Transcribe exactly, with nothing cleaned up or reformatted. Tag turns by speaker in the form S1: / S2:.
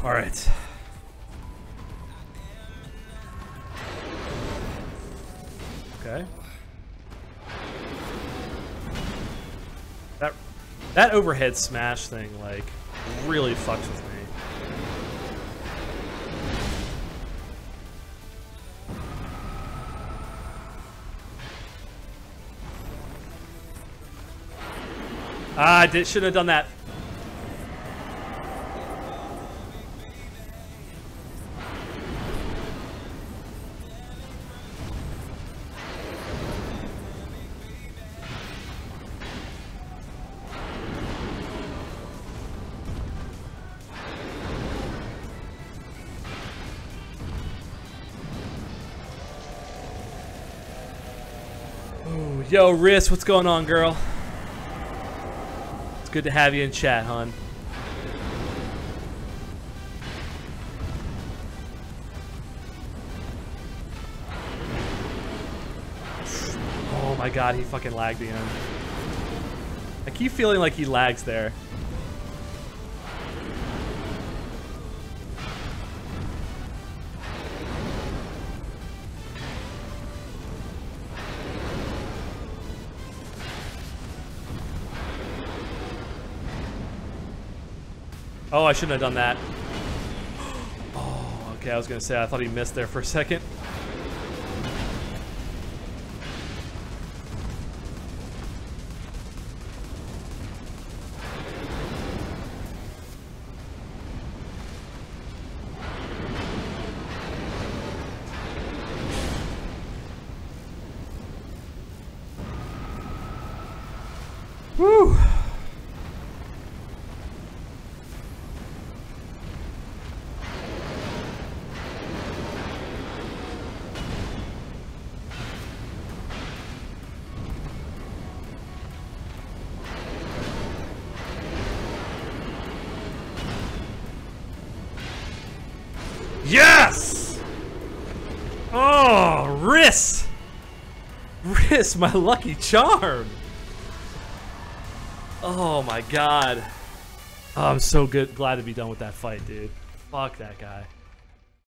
S1: All right. Okay. That that overhead smash thing like really fucks with me. Ah, I did, shouldn't have done that. Ooh, yo, Riss, what's going on, girl? Good to have you in chat, hon. Oh my god, he fucking lagged again. I keep feeling like he lags there. Oh, I shouldn't have done that. Oh, okay, I was gonna say, I thought he missed there for a second. Woo! Yes! Oh, Riss! Riss, my lucky charm! Oh my god. Oh, I'm so good, glad to be done with that fight, dude. Fuck that guy.